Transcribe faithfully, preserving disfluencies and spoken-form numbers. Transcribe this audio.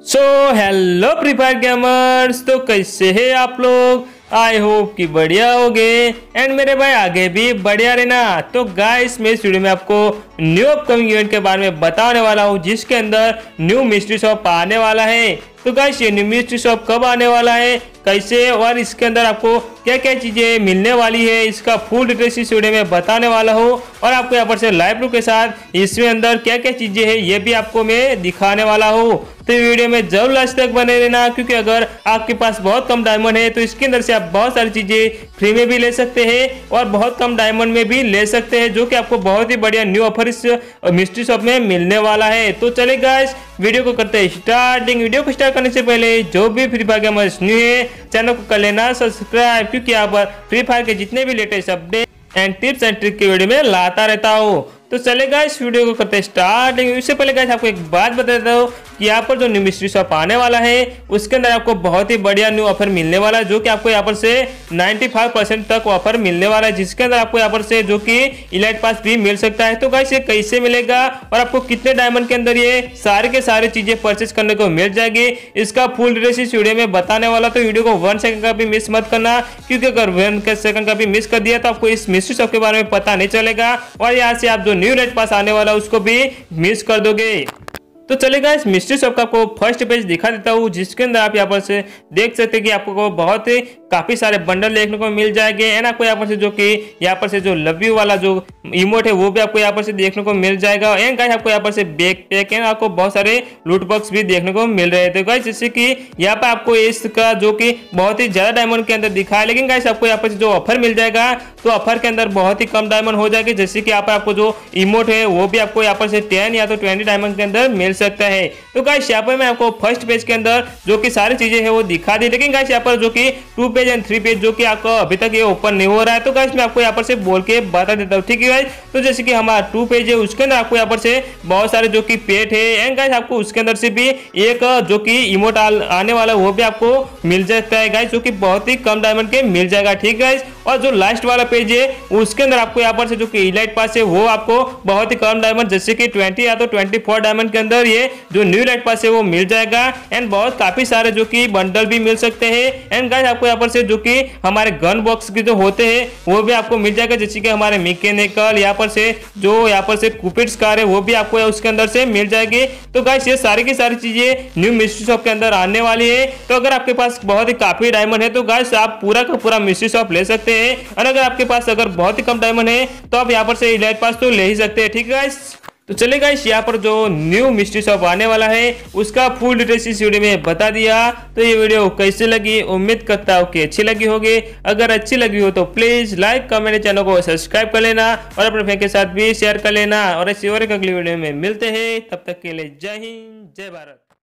सो hello Free Fire gamers, तो कैसे हैं आप लोग। आई होप कि बढ़िया होगे एंड मेरे भाई आगे भी बढ़िया रहना। तो गाइस मैं इस वीडियो में आपको न्यू अपकमिंग इवेंट के बारे में बताने वाला हूँ, जिसके अंदर न्यू मिस्ट्री शॉप आने वाला है। तो गाइस ये न्यू मिस्ट्री शॉप कब आने वाला है, कैसे और इसके अंदर आपको क्या क्या चीजें मिलने वाली है, इसका फुल डिटेल्स इस वीडियो में बताने वाला हूँ। और आपको यहाँ पर से लाइव प्रूफ के साथ इसमें अंदर क्या क्या चीजें हैं ये भी आपको मैं दिखाने वाला हूँ। तो वीडियो में जरूर लास्ट तक बने रहना, क्योंकि अगर आपके पास बहुत कम डायमंड है तो इसके अंदर से आप बहुत सारी चीजें फ्री में भी ले सकते हैं और बहुत कम डायमंड में भी ले सकते हैं, जो कि आपको बहुत ही बढ़िया न्यू ऑफर इस मिस्ट्री शॉप में मिलने वाला है। तो चले गाइस वीडियो को करते हैं स्टार्टिंग। वीडियो को स्टार्ट करने से पहले जो भी फ्री फायर गेमर्स न्यू है चैनल को कर लेना सब्सक्राइब, क्योंकि यहाँ पर फ्री फायर के जितने भी latest update and tips and trick की वीडियो में लाता रहता हूँ। तो चले गाइस वीडियो को करते हैं स्टार्टिंग। इससे पहले गाइस आपको एक बात बता देता हूँ कि यहाँ पर जो न्यू मिस्ट्री शॉप आने वाला है उसके अंदर आपको बहुत ही बढ़िया न्यू ऑफर मिलने वाला है, जो कि आपको यहाँ पर से पचानवे परसेंट तक ऑफर मिलने वाला है, जिसके अंदर आपको यहाँ पर से जो कि इलाइट पास भी मिल सकता है। तो गाइस ये कैसे मिलेगा और आपको कितने डायमंड के अंदर ये सारे के सारे चीजें परचेस करने को मिल जाएगी, इसका फुल डिटेल्स इस वीडियो में बताने वाला। तो वीडियो को वन सेकंड का भी मिस मत करना, क्योंकि अगर वन सेकंड का भी मिस कर दिया तो आपको इस मिस्ट्री शॉप के बारे में पता नहीं चलेगा और यहाँ से आप जो न्यू इलाइट पास आने वाला उसको भी मिस कर दोगे। तो चलेगा इस मिस्ट्री शॉप का आपको फर्स्ट पेज दिखा देता हूँ, जिसके अंदर आप यहाँ पर से देख सकते हैं कि आपको बहुत ही काफी सारे बंडल देखने को मिल जाएंगे एंड आपको यहाँ पर से जो कि यहाँ पर से जो लव यू वाला जो इमोट है वो भी आपको यहाँ पर से देखने को मिल जाएगा। एंड गाइस आपको यहाँ पर से बैक पैक एंड आपको बहुत सारे लूट बॉक्स भी देखने को मिल रहे थे गाइस, जैसे कि यहाँ पर आपको इसका जो कि बहुत ही ज्यादा डायमंड के अंदर दिखा है, लेकिन गाइस आपको यहाँ पर जो ऑफर मिल जाएगा तो ऑफर के अंदर बहुत ही कम डायमंड हो जाएगी, जैसे कि यहाँ पर आपको जो इमोट है वो भी आपको यहाँ पर से टेन या तो ट्वेंटी डायमंड के अंदर मिल सकता है। तो गाइस यहाँ पर मैं आपको फर्स्ट पेज के अंदर जो कि सारी चीजें है वो दिखा दी, लेकिन गाइस यहाँ पर जो कि two page and three page जो कि आपको अभी तक ये ओपन नहीं हो रहा है। तो गाइस मैं आपको यहाँ पर से बोल के बता देता हूँ, ठीक है गाइस। तो जैसे कि हमारा टू पेज है उसके अंदर आपको यहाँ पर से बहुत सारे जो कि पेट है एंड गाइस आपको उसके अंदर से भी एक जो कि इमोट आने वाला वो भी आपको मिल जाता है गाइस, जो कि बहुत ही कम डायमंड के मिल जाएगा, ठीक है गाइस। और जो लास्ट वाला पेज है उसके अंदर आपको यहाँ पर से जो कि इलाइट पास है वो आपको बहुत ही कम डायमंड जैसे कि ट्वेंटी या तो ट्वेंटी फोर डायमंड के अंदर ये जो न्यू इलाइट पास है वो मिल जाएगा एंड बहुत काफी सारे जो कि बंडल भी मिल सकते हैं। एंड गाइस आपको यहाँ पर से जो कि हमारे गन बॉक्स के जो होते हैं वो भी आपको मिल जाएगा, जैसे कि हमारे मैकेनिकल यहाँ पर से जो यहाँ पर से कुपिड्स कार है वो भी आपको उसके अंदर से मिल जाएगी। तो गाइस ये सारी की सारी चीजें न्यू मिस्ट्री शॉप के अंदर आने वाली है। तो अगर आपके पास बहुत ही काफी डायमंड है तो गाइस आप पूरा का पूरा मिस्ट्री शॉप ले सकते हैं, और अगर आपके पास अगर बहुत ही कम डायमंड है तो आप यहाँ पर से इलाइट पास तो ले ही सकते हैं, ठीक है गाइस। तो चलिए गाइस यहाँ पर जो न्यू मिस्ट्री शॉप आने वाला है उसका फुल डिटेल्स इस वीडियो में बता दिया। तो ये वीडियो कैसे लगी, उम्मीद करता हूँ कि अच्छी लगी होगी। अगर अच्छी लगी हो तो प्लीज लाइक कमेंट चैनल को सब्सक्राइब कर लेना और अपने फ्रेंड के साथ भी शेयर कर लेना। और ऐसी और एक अगली वीडियो में मिलते हैं, तब तक के लिए जय हिंद जय भारत।